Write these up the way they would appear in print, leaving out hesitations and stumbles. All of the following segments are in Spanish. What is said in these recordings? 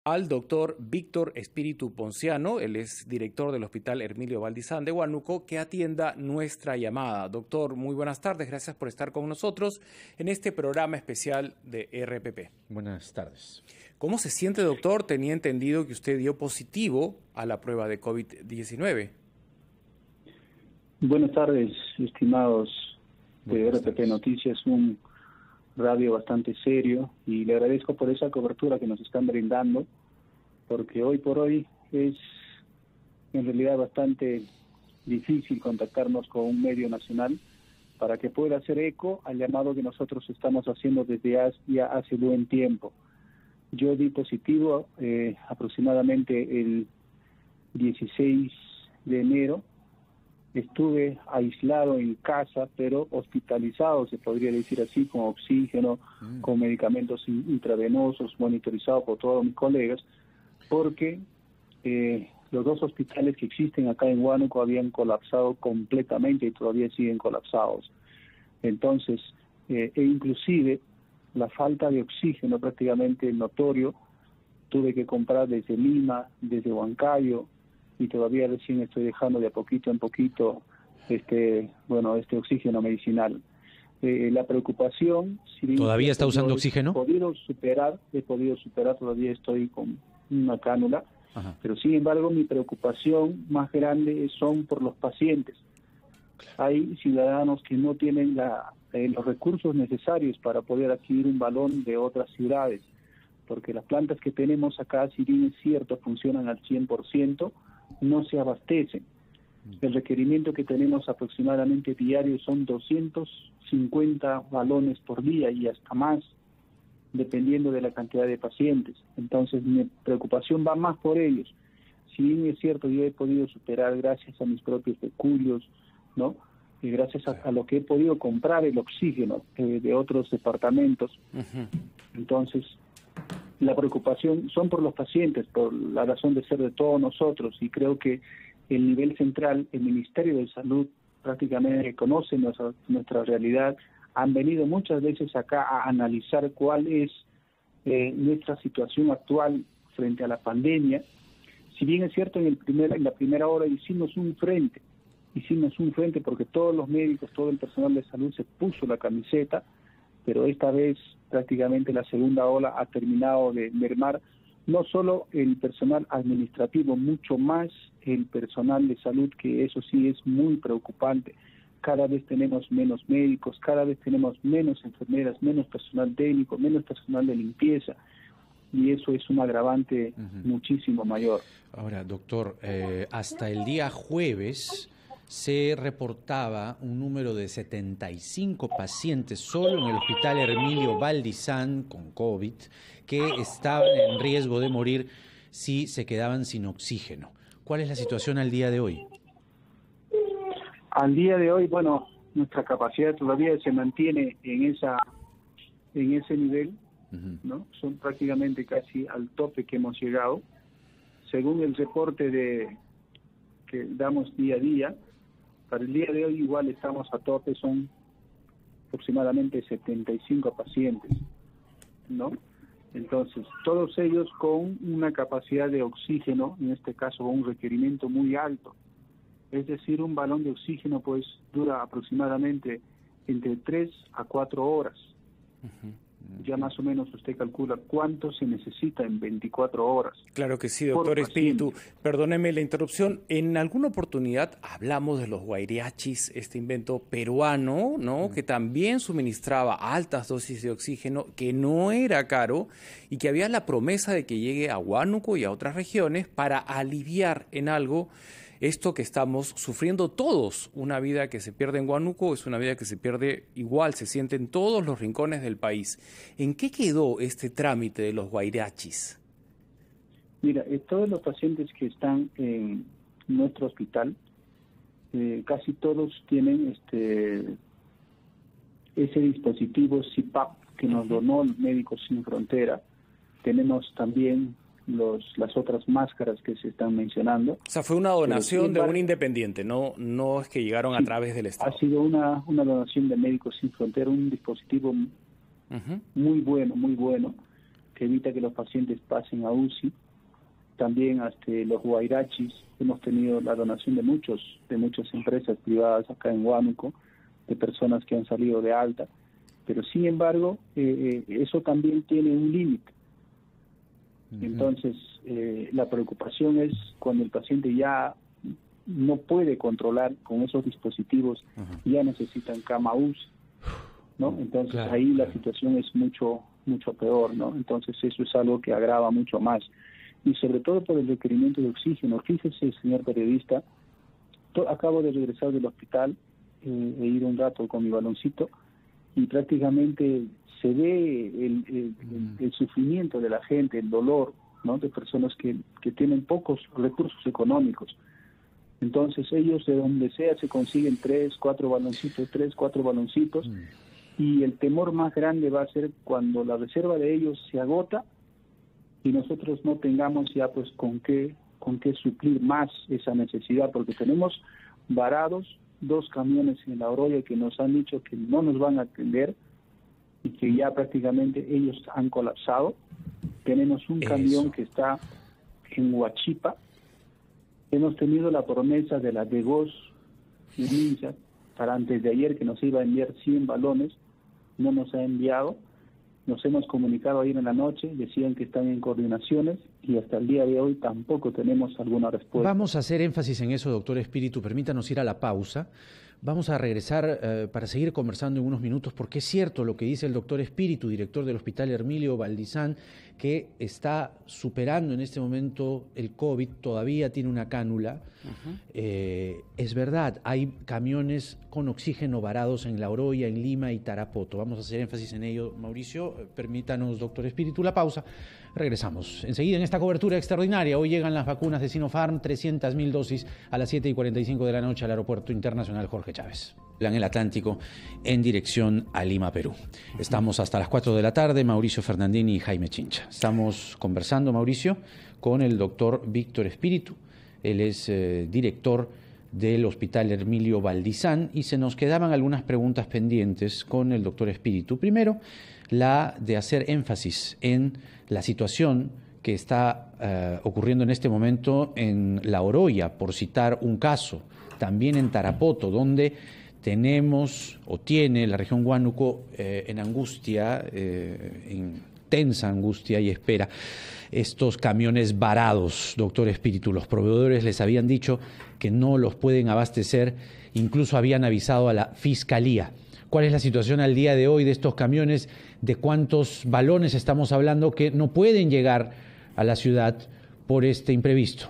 al doctor Víctor Espíritu Ponciano, él es director del Hospital Hermilio Valdizán de Huánuco, que atienda nuestra llamada. Doctor, muy buenas tardes, gracias por estar con nosotros en este programa especial de RPP. Buenas tardes. ¿Cómo se siente, doctor? Tenía entendido que usted dio positivo a la prueba de COVID-19. Buenas tardes, estimados de RPP Noticias, un radio bastante serio, y le agradezco por esa cobertura que nos están brindando, porque hoy por hoy es en realidad bastante difícil contactarnos con un medio nacional para que pueda hacer eco al llamado que nosotros estamos haciendo desde ya hace buen tiempo. Yo di positivo aproximadamente el 16 de enero. Estuve aislado en casa, pero hospitalizado, se podría decir así, con oxígeno, con medicamentos intravenosos, monitorizado por todos mis colegas, porque los dos hospitales que existen acá en Huánuco habían colapsado completamente y todavía siguen colapsados. Entonces, inclusive la falta de oxígeno prácticamente notorio, tuve que comprar desde Lima, desde Huancayo, y todavía recién estoy dejando de a poquito en poquito este oxígeno medicinal. La preocupación... ¿Todavía está usando oxígeno? He podido superar, todavía estoy con una cánula. Ajá. Pero sin embargo mi preocupación más grande son por los pacientes. Hay ciudadanos que no tienen los recursos necesarios para poder adquirir un balón de otras ciudades, porque las plantas que tenemos acá, si bien es cierto, funcionan al 100%, no se abastecen. El requerimiento que tenemos aproximadamente diario son 250 balones por día y hasta más, dependiendo de la cantidad de pacientes. Entonces mi preocupación va más por ellos. Si bien es cierto, yo he podido superar gracias a mis propios peculios, ¿no? Y gracias a lo que he podido comprar el oxígeno de otros departamentos. Entonces, la preocupación son por los pacientes, por la razón de ser de todos nosotros, y creo que el nivel central, el Ministerio de Salud, prácticamente conoce nuestra realidad, han venido muchas veces acá a analizar cuál es nuestra situación actual frente a la pandemia. Si bien es cierto, en la primera hora hicimos un frente porque todos los médicos, todo el personal de salud se puso la camiseta, pero esta vez prácticamente la segunda ola ha terminado de mermar no solo el personal administrativo, mucho más el personal de salud, que eso sí es muy preocupante. Cada vez tenemos menos médicos, cada vez tenemos menos enfermeras, menos personal técnico, menos personal de limpieza, y eso es un agravante muchísimo mayor. Ahora, doctor, hasta el día jueves se reportaba un número de 75 pacientes solo en el Hospital Hermilio Valdizán con COVID que estaban en riesgo de morir si se quedaban sin oxígeno. ¿Cuál es la situación al día de hoy? Al día de hoy, bueno, nuestra capacidad todavía se mantiene en ese nivel, ¿no? Son prácticamente casi al tope que hemos llegado. Según el reporte que damos día a día, para el día de hoy igual estamos a tope, son aproximadamente 75 pacientes, ¿no? Entonces, todos ellos con una capacidad de oxígeno, en este caso con un requerimiento muy alto. Es decir, un balón de oxígeno pues dura aproximadamente entre 3 a 4 horas. Ya más o menos usted calcula cuánto se necesita en 24 horas. Claro que sí, doctor Espíritu. Perdóneme la interrupción. En alguna oportunidad hablamos de los guairiachis, este invento peruano, ¿no? Que también suministraba altas dosis de oxígeno, que no era caro y que había la promesa de que llegue a Huánuco y a otras regiones para aliviar en algo esto que estamos sufriendo todos. Una vida que se pierde en Huánuco es una vida que se pierde igual, se siente en todos los rincones del país. ¿En qué quedó este trámite de los guairiachis? Mira, todos los pacientes que están en nuestro hospital, casi todos tienen ese dispositivo CPAP que nos donó Médicos Sin Frontera. Tenemos también las otras máscaras que se están mencionando. O sea, fue una donación de un independiente, no es que llegaron a través del Estado. Ha sido una donación de Médicos Sin Frontera, un dispositivo muy bueno, que evita que los pacientes pasen a UCI. También los huairachis, hemos tenido la donación de muchas empresas privadas acá en Huánuco, de personas que han salido de alta, pero sin embargo eso también tiene un límite. Entonces la preocupación es cuando el paciente ya no puede controlar con esos dispositivos, ya necesitan cama UCI, ¿no? Entonces claro, ahí la situación es mucho peor, ¿no? Entonces eso es algo que agrava mucho más. Y sobre todo por el requerimiento de oxígeno. Fíjese, señor periodista, acabo de regresar del hospital, he ido un rato con mi baloncito y prácticamente se ve el sufrimiento de la gente, el dolor, ¿no? De personas que tienen pocos recursos económicos. Entonces ellos de donde sea se consiguen 3, 4 baloncitos y el temor más grande va a ser cuando la reserva de ellos se agota y nosotros no tengamos ya pues con qué suplir más esa necesidad, porque tenemos varados 2 camiones en La Oroya que nos han dicho que no nos van a atender y que ya prácticamente ellos han colapsado. Tenemos un camión que está en Huachipa. Hemos tenido la promesa de la DEGOS y MINSA para antes de ayer que nos iba a enviar 100 balones, no nos ha enviado. Nos hemos comunicado ayer en la noche, decían que están en coordinaciones y hasta el día de hoy tampoco tenemos alguna respuesta. Vamos a hacer énfasis en eso, doctor Espíritu. Permítanos ir a la pausa. Vamos a regresar para seguir conversando en unos minutos, porque es cierto lo que dice el doctor Espíritu, director del Hospital Hermilio Valdizán, que está superando en este momento el COVID, todavía tiene una cánula. Es verdad, hay camiones con oxígeno varados en La Oroya, en Lima y Tarapoto. Vamos a hacer énfasis en ello, Mauricio. Permítanos, doctor Espíritu, la pausa. Regresamos enseguida en esta cobertura extraordinaria. Hoy llegan las vacunas de Sinopharm, 300.000 dosis a las 7:45 de la noche al Aeropuerto Internacional Jorge Chávez. En el Atlántico, en dirección a Lima, Perú. Estamos hasta las 4 de la tarde, Mauricio Fernandini y Jaime Chincha. Estamos conversando, Mauricio, con el doctor Víctor Espíritu. Él es director del Hospital Hermilio Valdizán y se nos quedaban algunas preguntas pendientes con el doctor Espíritu. Primero, la de hacer énfasis en la situación que está ocurriendo en este momento en La Oroya, por citar un caso, también en Tarapoto, donde tenemos o tiene la región Huánuco en angustia, en tensa angustia y espera estos camiones varados, doctor Espíritu. Los proveedores les habían dicho que no los pueden abastecer, incluso habían avisado a la Fiscalía. ¿Cuál es la situación al día de hoy de estos camiones? ¿De cuántos balones estamos hablando que no pueden llegar a la ciudad por este imprevisto?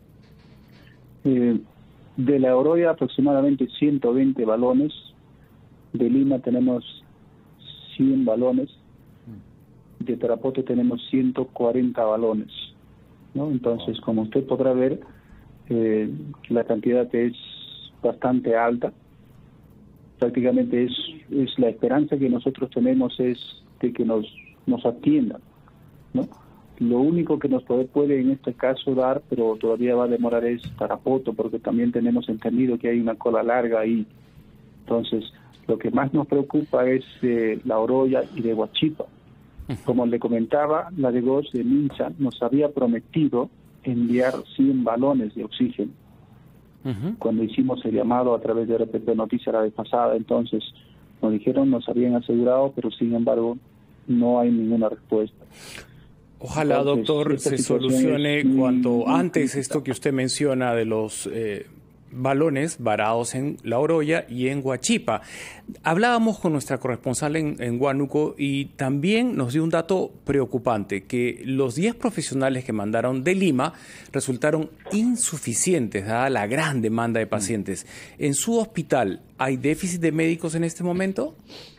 De La Oroya aproximadamente 120 balones, de Lima tenemos 100 balones, de Tarapoto tenemos 140 balones, ¿no? Entonces, como usted podrá ver, la cantidad es bastante alta. Prácticamente es la esperanza que nosotros tenemos es de que nos atiendan, ¿no? Lo único que nos puede en este caso dar, pero todavía va a demorar, es Tarapoto, porque también tenemos entendido que hay una cola larga ahí. Entonces, lo que más nos preocupa es La Oroya y de Huachipa. Como le comentaba, la DEGOS de MINSA nos había prometido enviar 100 balones de oxígeno. Cuando hicimos el llamado a través de RPP Noticias la vez pasada, entonces nos dijeron, nos habían asegurado, pero sin embargo no hay ninguna respuesta. Ojalá, entonces, doctor, se solucione cuanto antes esto que usted menciona de los balones varados en La Oroya y en Huachipa. Hablábamos con nuestra corresponsal en Huánuco y también nos dio un dato preocupante, que los 10 profesionales que mandaron de Lima resultaron insuficientes, dada la gran demanda de pacientes. ¿En su hospital hay déficit de médicos en este momento?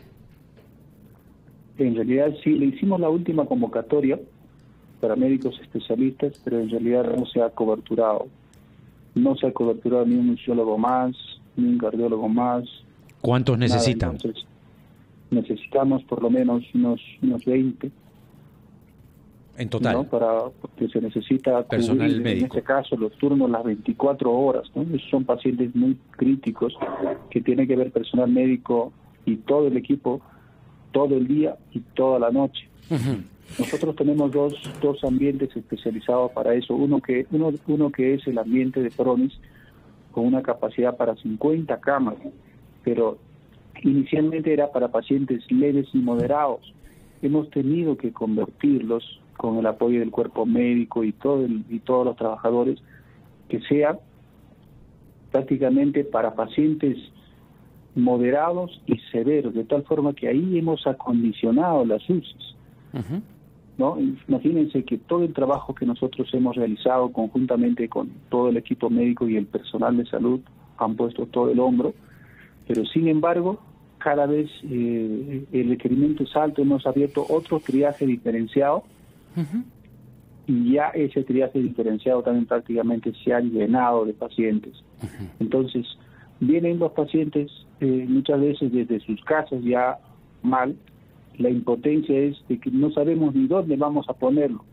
En realidad sí, le hicimos la última convocatoria para médicos especialistas, pero en realidad no se ha coberturado. No se ha coberturado ni un nutriólogo más, ni un cardiólogo más. ¿Cuántos necesitan? Entonces, necesitamos por lo menos unos 20. En total. ¿No? Porque se necesita personal cubrir, médico. En este caso, los turnos las 24 horas. ¿No? Son pacientes muy críticos que tiene que ver personal médico y todo el equipo todo el día y toda la noche. Nosotros tenemos dos ambientes especializados para eso. Uno que es el ambiente de Pronis, con una capacidad para 50 camas, pero inicialmente era para pacientes leves y moderados. Hemos tenido que convertirlos, con el apoyo del cuerpo médico y todos los trabajadores, que sea prácticamente para pacientes moderados y severos, de tal forma que ahí hemos acondicionado las UCIs. Uh-huh. ¿No? Imagínense que todo el trabajo que nosotros hemos realizado conjuntamente con todo el equipo médico y el personal de salud han puesto todo el hombro, pero sin embargo cada vez el requerimiento es alto. Hemos abierto otro triaje diferenciado. Uh-huh. Y ya ese triaje diferenciado también prácticamente se ha llenado de pacientes. Uh-huh. Entonces vienen los pacientes muchas veces desde sus casas ya mal. La impotencia es de que no sabemos ni dónde vamos a ponerlo.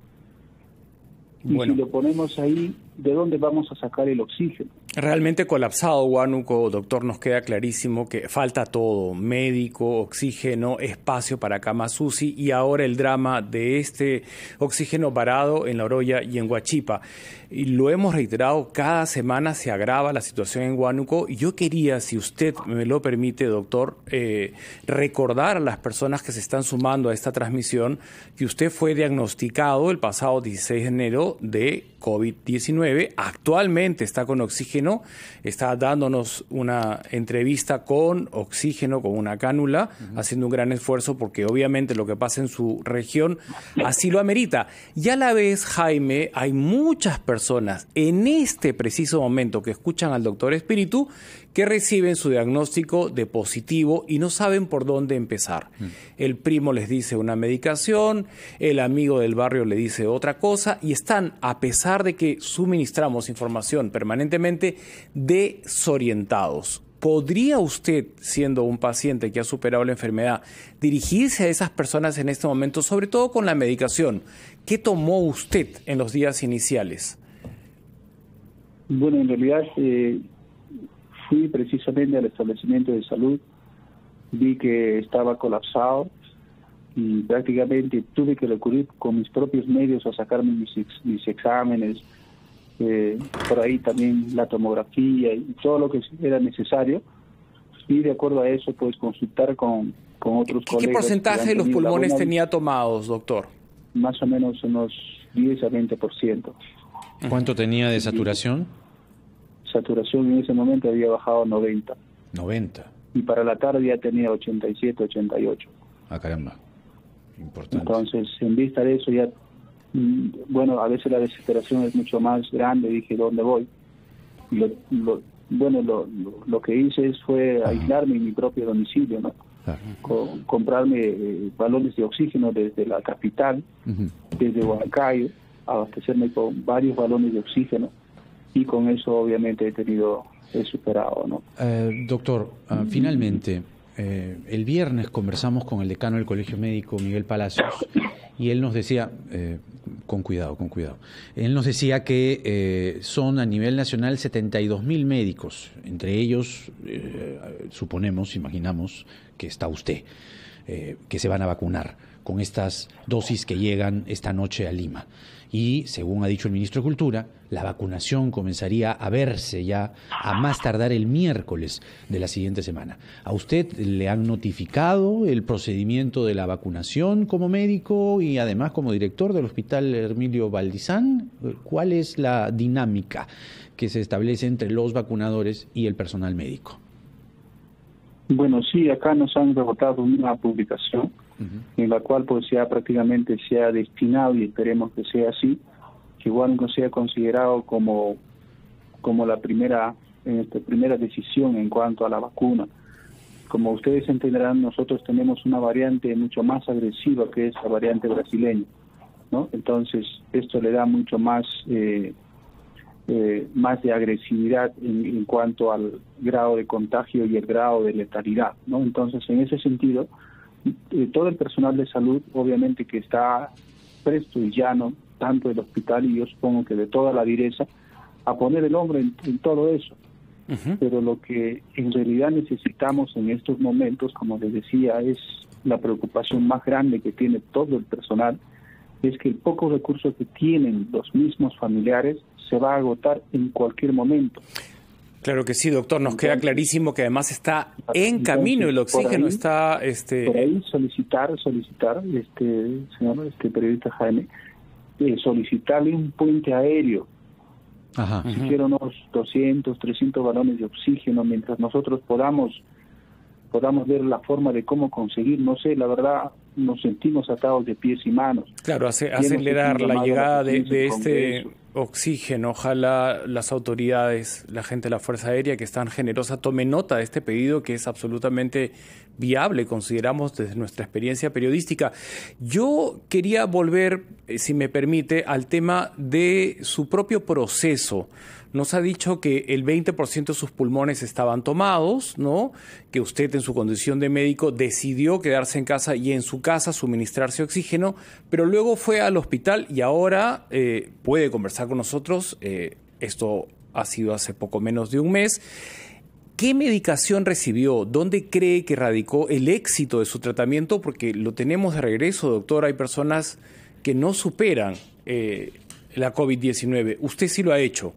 Y si lo ponemos ahí, ¿de dónde vamos a sacar el oxígeno? Realmente colapsado, Huánuco, doctor, nos queda clarísimo que falta todo: médico, oxígeno, espacio para camas UCI y ahora el drama de este oxígeno varado en La Oroya y en Huachipa. Y lo hemos reiterado, cada semana se agrava la situación en Huánuco, y yo quería, si usted me lo permite, doctor, recordar a las personas que se están sumando a esta transmisión que usted fue diagnosticado el pasado 16 de enero de COVID-19, actualmente está con oxígeno, está dándonos una entrevista con oxígeno, con una cánula, haciendo un gran esfuerzo porque obviamente lo que pasa en su región así lo amerita. Y a la vez, Jaime, hay muchas personas en este preciso momento que escuchan al doctor Espíritu que reciben su diagnóstico de positivo y no saben por dónde empezar. El primo les dice una medicación, el amigo del barrio le dice otra cosa, y están, a pesar de que suministramos información permanentemente, desorientados. ¿Podría usted, siendo un paciente que ha superado la enfermedad, dirigirse a esas personas en este momento, sobre todo con la medicación? ¿Qué tomó usted en los días iniciales? Bueno, en realidad fui precisamente al establecimiento de salud, vi que estaba colapsado y prácticamente tuve que recurrir con mis propios medios a sacarme mis exámenes, por ahí también la tomografía y todo lo que era necesario, y de acuerdo a eso pues consultar con otros colegas. ¿Qué porcentaje de los pulmones tenía tomados, doctor? Más o menos unos 10 a 20%. ¿Cuánto tenía de saturación? Saturación en ese momento había bajado a 90. 90. Y para la tarde ya tenía 87, 88. Ah, caramba. Importante. Entonces, en vista de eso ya, bueno, a veces la desesperación es mucho más grande. Dije, ¿dónde voy? Lo que hice fue aislarme en mi propio domicilio, ¿no? Comprarme balones de oxígeno desde la capital, desde Huancayo, abastecerme con varios balones de oxígeno, y con eso obviamente he superado, ¿no? Doctor, finalmente, el viernes conversamos con el decano del Colegio Médico, Miguel Palacios, y él nos decía, con cuidado, él nos decía que son a nivel nacional 72.000 médicos, entre ellos, imaginamos que está usted, que se van a vacunar con estas dosis que llegan esta noche a Lima. Y, según ha dicho el ministro de Cultura, la vacunación comenzaría a verse ya a más tardar el miércoles de la siguiente semana. ¿A usted le han notificado el procedimiento de la vacunación como médico y además como director del Hospital Hermilio Valdizán? ¿Cuál es la dinámica que se establece entre los vacunadores y el personal médico? Bueno, sí, acá nos han rebotado una publicación en la cual pues ya prácticamente se ha destinado, y esperemos que sea así, que Huánuco sea considerado como la primera decisión en cuanto a la vacuna. Como ustedes entenderán, nosotros tenemos una variante mucho más agresiva, que es la variante brasileña, ¿no? Entonces esto le da mucho más de agresividad en cuanto al grado de contagio y el grado de letalidad, ¿no? Entonces, en ese sentido, todo el personal de salud, obviamente que está presto y llano, tanto del hospital y yo supongo que de toda la direza, a poner el hombro en todo eso. Pero lo que en realidad necesitamos en estos momentos, como les decía, es la preocupación más grande que tiene todo el personal, es que el poco recurso que tienen los mismos familiares se va a agotar en cualquier momento. Claro que sí, doctor. Nos queda clarísimo que además está en camino el oxígeno. Por ahí solicitar, señor periodista Jaime, solicitarle un puente aéreo. Ajá. Siquiera unos 200, 300 balones de oxígeno, mientras nosotros podamos ver la forma de cómo conseguir. No sé, la verdad, nos sentimos atados de pies y manos. Claro, acelerar la llegada de este oxígeno. Ojalá las autoridades, la gente de la Fuerza Aérea, que es tan generosa, tome nota de este pedido que es absolutamente viable, consideramos desde nuestra experiencia periodística. Yo quería volver, si me permite, al tema de su propio proceso. Nos ha dicho que el 20% de sus pulmones estaban tomados, ¿no? Que usted en su condición de médico decidió quedarse en casa y en su casa suministrarse oxígeno, pero luego fue al hospital y ahora puede conversar con nosotros. Esto ha sido hace poco menos de un mes. ¿Qué medicación recibió? ¿Dónde cree que radicó el éxito de su tratamiento? Porque lo tenemos de regreso, doctor. Hay personas que no superan la COVID-19. Usted sí lo ha hecho.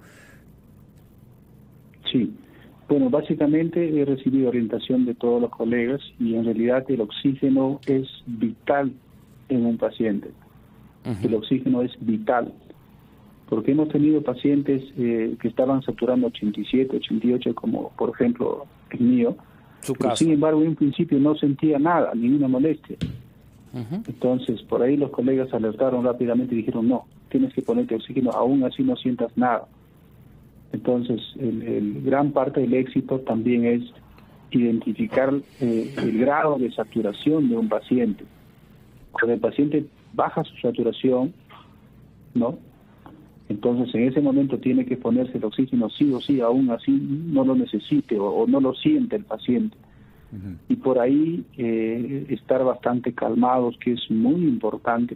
Sí, bueno, básicamente he recibido orientación de todos los colegas y en realidad el oxígeno es vital en un paciente. El oxígeno es vital, porque hemos tenido pacientes que estaban saturando 87, 88, como por ejemplo el mío, pero sin embargo en un principio no sentía nada, ninguna molestia. Entonces por ahí los colegas alertaron rápidamente y dijeron, no, tienes que ponerte oxígeno, aún así no sientas nada. Entonces, el gran parte del éxito también es identificar el grado de saturación de un paciente. Cuando el paciente baja su saturación, ¿no? Entonces, en ese momento tiene que ponerse el oxígeno sí o sí, aún así no lo necesite o no lo siente el paciente. Y por ahí estar bastante calmados, que es muy importante,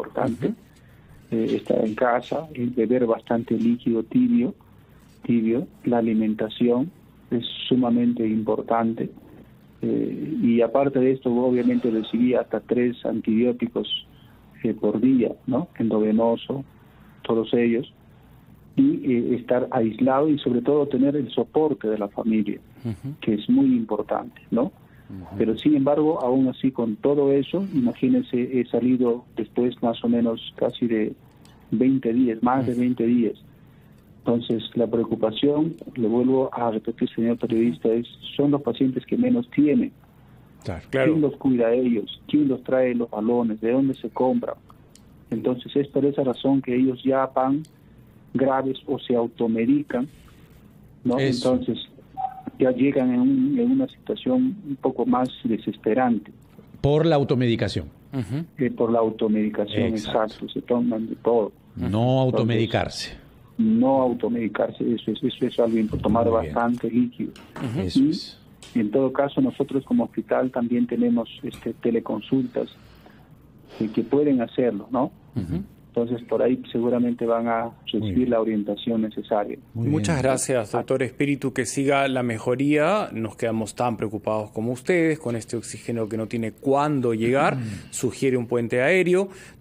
estar en casa, beber bastante líquido tibio, la alimentación es sumamente importante, y aparte de esto obviamente recibí hasta 3 antibióticos por día, ¿no? Endovenoso, todos ellos, y estar aislado y sobre todo tener el soporte de la familia, que es muy importante, ¿no? Pero sin embargo, aún así con todo eso, imagínense, he salido después más o menos casi de 20 días, más de 20 días. Entonces, la preocupación, le vuelvo a repetir, señor periodista, son los pacientes que menos tienen. Claro. ¿Quién los cuida a ellos? ¿Quién los trae los balones? ¿De dónde se compran? Entonces, es por esa razón que ellos ya van graves o se automedican, ¿no? Eso. Entonces, ya llegan en una situación un poco más desesperante. Por la automedicación. Por la automedicación, exacto. Se toman de todo. No automedicarse. No automedicarse, eso es algo importante, tomar bastante líquido. Eso es. Y en todo caso, nosotros como hospital también tenemos teleconsultas que pueden hacerlo, ¿no? Entonces, por ahí seguramente van a recibir la orientación necesaria. Muchas gracias, doctor Espíritu, que siga la mejoría. Nos quedamos tan preocupados como ustedes con este oxígeno que no tiene cuándo llegar. Sugiere un puente aéreo.